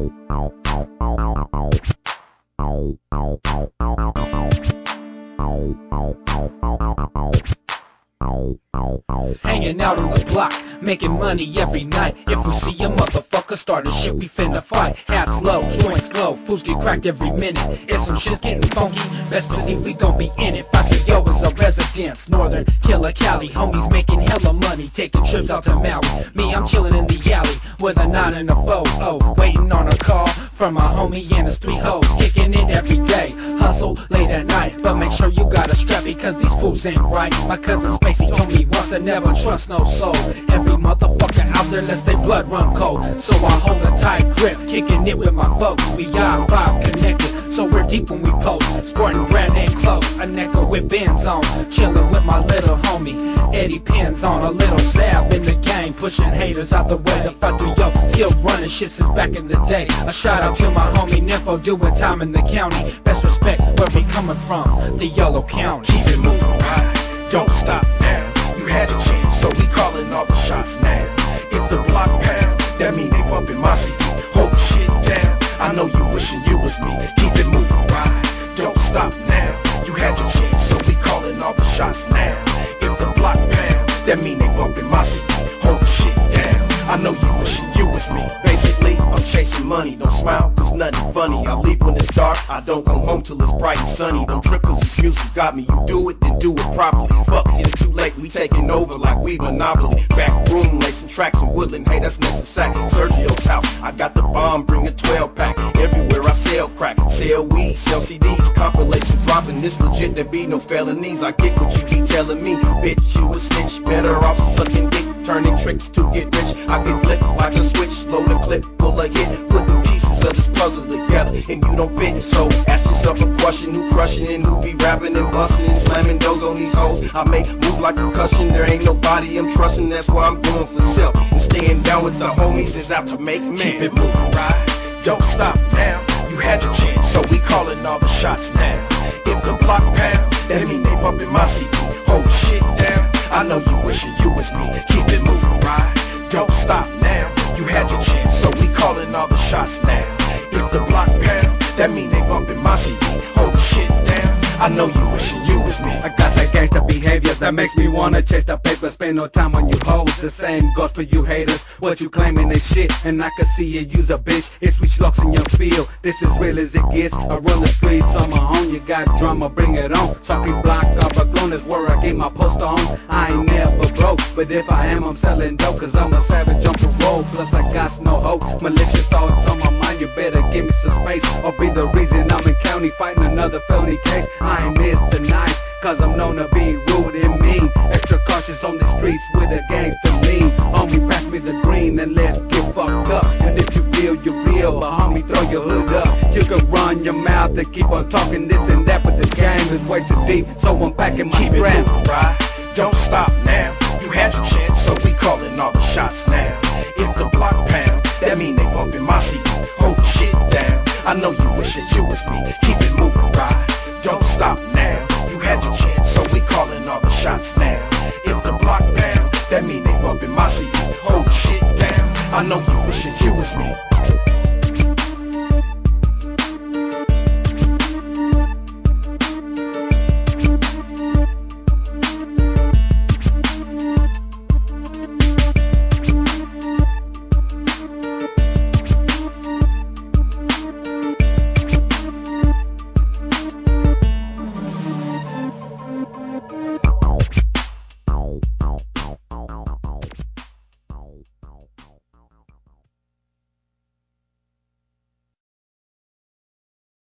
Hanging out on the block, making money every night. If we see a motherfucker starting shit, we finna fight. Hats low, joints glow, fools get cracked every minute. If some shit's getting funky, best believe we gon' be in it. Factorio is a residence, Northern Killer Cali. Homies making hella money, taking trips out to Maui. Me, I'm chillin' in the alley with a 9 and a 4. Oh, waiting on a call from my homie and his 3 hoes. Kicking it every day, hustle late at night. But make sure you got a strap because these fools ain't right. My cousin Spacey told me once to never trust no soul. Every motherfucker out there lets their blood run cold. So I hold a tight grip, kicking it with my folks. We are vibe connected, so we're deep when we post. Sporting brand name clothes, a necker with Benz on. Chillin' with my little homie, Eddie Pins on. A little sab in the game, pushing haters out the way. The Factorio still running shit since back in the day. A shout out to my homie Nympho, doing time in the county. Best respect where we coming from, the Yellow County. Keep it moving, right? Don't stop now. You had your chance, so we calling all the shots now. If the block pound, that mean they bumping my CD. Hold shit down, I know you wishing you was me. Keep it moving, right? Don't stop now. You had your chance, so we calling all the shots now. If the block pound, that mean they bumping my CD. Hold shit down, I know you wishing you was me. Basically, I'm chasing money. Don't smile, cause nothing funny. I leave when it's dark, I don't come home till it's bright and sunny. Don't trip cause this music's got me. You do it, then do it properly. Fuck, it's too late, we taking over like we Monopoly. Back room, lacing tracks in Woodland. Hey, that's next to sack. Sergio's house, I got the bomb, bring a 12 pack. Everywhere I sell crack, sell weed, sell CDs. Compilation dropping, this legit, there be no felonies. I get what you be telling me, bitch, you a snitch. Better off sucking dick, turning tricks to get rich. I can flip like a switch, slow the clip, pull a hit, put the pieces of this puzzle together, and you don't fit. So ask yourself a question, who crushing and who be rapping and busting and slamming doors on these hoes. I make move like percussion, there ain't nobody I'm trusting, that's why I'm going for self. And staying down with the homies is out to make men. Keep it moving, right? Don't stop now. You had your chance, so we calling all the shots now. If the block pound, that mean they bumping my CD. Hold shit down, I know you wishing you was me. Keep it moving, right? Don't stop now. You had your chance, so we calling all the shots now. If the block pound, that mean they bumping my CD. Hold shit down, I know you wishing you was me. I got that gangsta behavior that makes me wanna chase the paper, spend no time on you hoes. The same goes for you haters, what you claiming is shit, and I can see you use a bitch. It's switch locks in your field, this is real as it gets. I run the streets on my own, you got drama, bring it on. Sorry block, Arbaglone is where I get my poster on. I ain't never broke, but if I am, I'm selling dope, cause I'm a savage on parole, plus I got no hope. Malicious thoughts on my mind, you better give me some space, or be the reason I'm in county fighting another felony case. I ain't Mr. Nice, cause I'm known to be rude and mean. Extra cautious on the streets with a gangster lean. Homie, pass me the green and let's get fucked up. And if you feel you real, but homie, throw your hood up. You can run your mouth and keep on talking this and that, but the game is way too deep, so I'm packing my Keep strap. it moving, right? Don't stop now. You had your chance, so we calling all the shots now. If the block pound, that mean they bumping my CD. Hold shit down, I know you wishing you was me. Keep it moving, right? Don't stop now. You had your chance, so we calling all the shots now. If the block pound, that mean they bumping my CD. Hold shit down, I know you wishing you was me.